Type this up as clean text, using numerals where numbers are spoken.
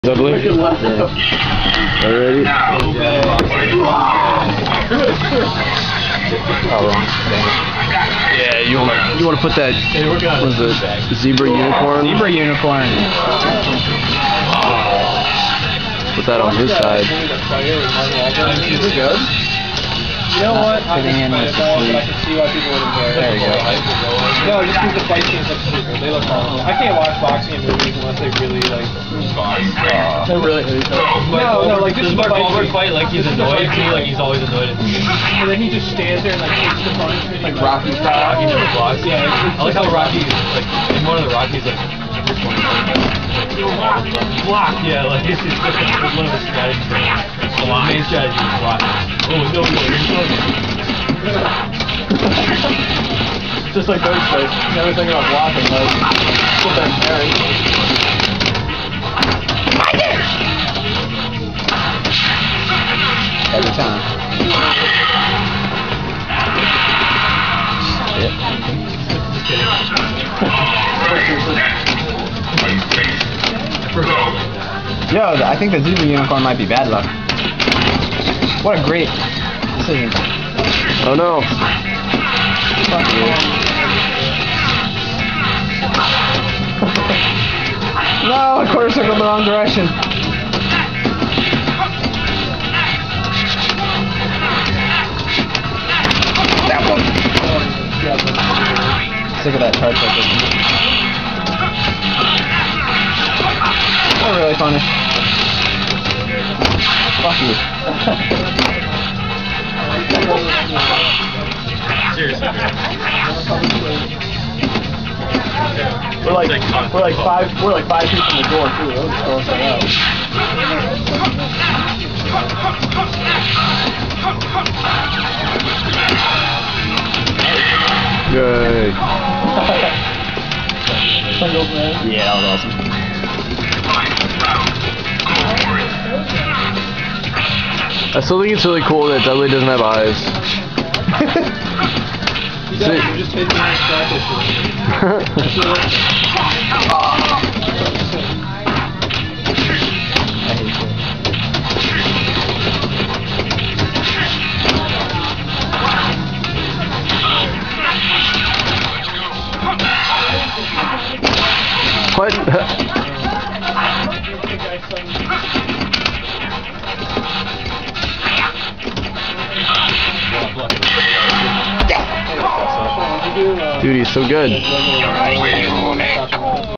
Ugly? Yeah. Already? Oh, wrong. Yeah, you want to put that, what is it, zebra unicorn? Zebra unicorn. Put that on his side. Is it good? You know what? Fitting in with the sleeve. I can see why people would enjoy it. There you go. No, just because the fight scenes look stupid. They look awful. I can't watch boxing and movies unless they really like. They really hate each other. No, like this is Mark Wahlberg fight. Like he's annoyed too. Like he's always annoyed. And then he just stands there and like takes the punch. Like Rocky style. Rocky never blocks. Yeah. I like how Rocky, like in one of the Rockies, like block. Yeah, like it's one of his strategies. The main strategy is block. Oh no! Just like those guys, never thinking about blocking, like, get that carry. Every time. Yo, I think the zebra unicorn might be bad luck. What a great decision. Oh no. Fuck you. No, I quarter circled the wrong direction. That one. Sick of that charge circle. They're really funny. Fuck you. Seriously, We're like five feet from the door too. Let's go inside out. Yay. Yeah, that was awesome. I still think it's really cool that Dudley doesn't have eyes. He does, you're just hitting my strap issue. What? Dude, he's so good.